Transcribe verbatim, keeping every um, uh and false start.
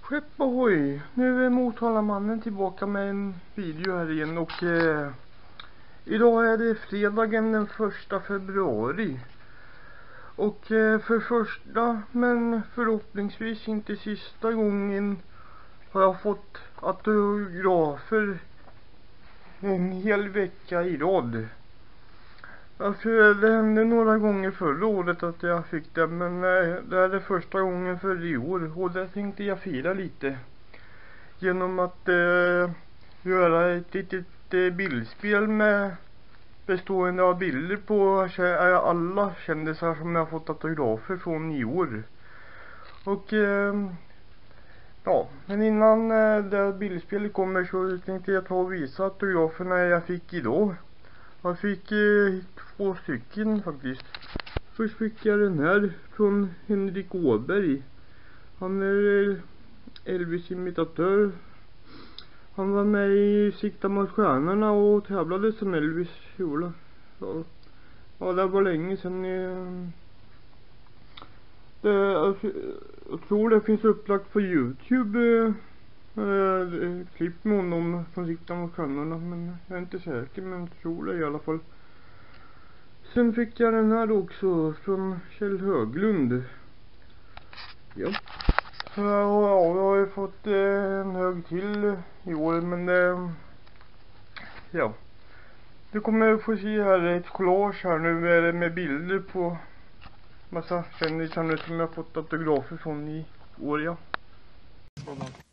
Skepp ahoy! Nu är Motalamannen tillbaka med en video här igen och eh, idag är det fredagen den första februari. Och eh, för första men förhoppningsvis inte sista gången har jag fått autografer en hel vecka i rad. Alltså, det hände några gånger förra året att jag fick det, men eh, det är det första gången för i år. Och det tänkte jag fira lite genom att eh, göra ett litet eh, bildspel med bestående av bilder på alla kändisar som jag har fått autografer från i år. Och eh, ja, men innan eh, det bildspelet kommer så tänkte jag ta och visa autograferna jag fick idag. Jag fick eh, två stycken faktiskt. Först fick jag den här från Henrik Åberg. Han är eh, Elvis-imitatör. Han var med i Sikta mot stjärnorna och tävlade som Elvis gjorde. Ja, ja, det var länge sedan. Eh, det, alltså, jag tror det finns upplagt på YouTube. Eh, Uh, klipp med honom från Sikta mot stjärnorna, men jag är inte säker, men jag tror det i alla fall. Sen fick jag den här också från Kjell Höglund. Ja. Så ja, jag har ju fått eh, en hög till i år, men eh, ja. Du kommer få se här ett collage här nu med, med bilder på massa kändisar nu som jag har fått autografer från i år, ja. Sådant.